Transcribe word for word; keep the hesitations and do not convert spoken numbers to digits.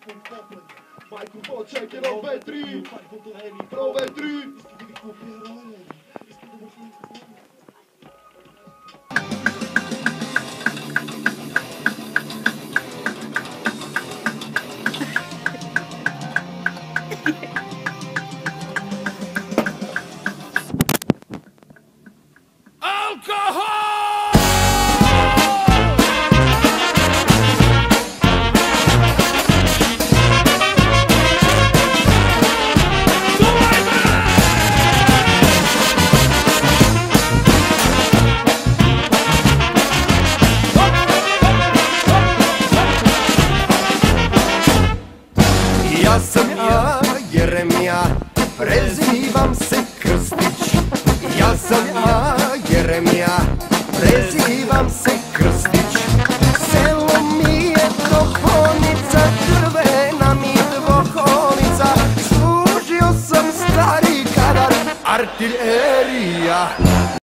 Majku počekaj, provetri, provetri. Ja sam ja, Jeremija, prezivam se Krstić. Ja sam ja, Jeremija, prezivam se Krstić. Selo mi je Toponica, crvena mi dvokonica. Služio sam stari kadar, artiljerija.